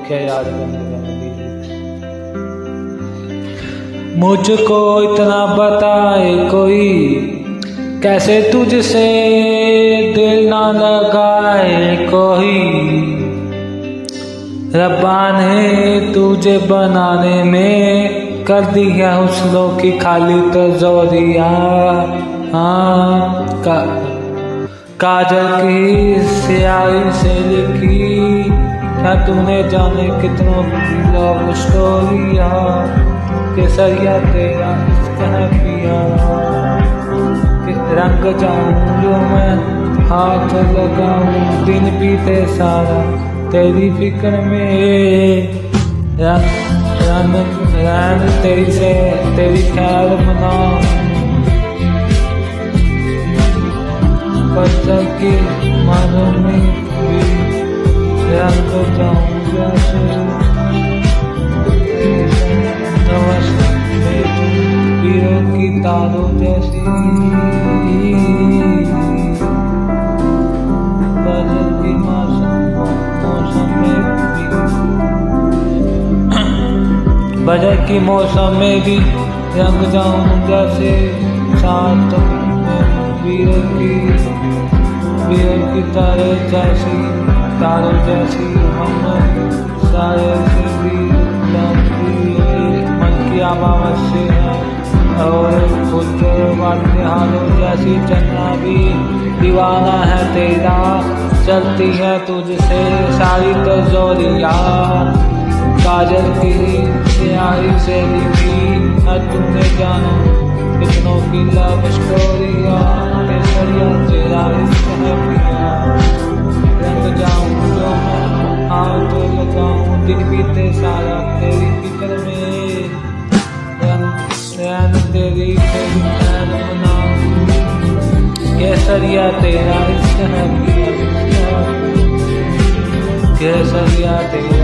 क्या याद करने वाली। मुझको इतना बताए कोई, कैसे तुझसे दिल ना लगाए कोई। रब्बा ने तुझे बनाने में कर दी है हुस्नों की खाली तजोरिया। हाँ, काजल की स्याही से लिखी क्या तूने जाने कितनों लव स्टोरिया। केसरिया तेरा इश्क है पिया, रंग जाऊं जो मैं हाथ लगाऊं। दिन बीते सारा तेरी फिक्र में, रैन तेरी से तेरी ख्याल मनाऊं। पत्थर की मानों में भी रंग जाऊं जैसे हीरो की तारों जैसी। बदल की बजर की मौसम में भी रंग जाऊं जैसे साथ में वीर की तारों जैसी। हम सारे से भी मन की आवाज से है और खुद वाले हालों जैसी। चन्ना भी दीवाना है तेरा, चलती है तुझसे सारी तजोरिया। काजल की स्याही से लिखी है तूने जाना कितनों की लव स्टोरिया। केसरिया तेरा इश्क है पिया, रंग जाऊं जो मैं हाथ लगाऊं। दिन बीते सारा तेरी फिक्र में, रंग तेरी ख्याल मनाऊं। केसरिया तेरा इश्क है पिया, केसरिया तेरा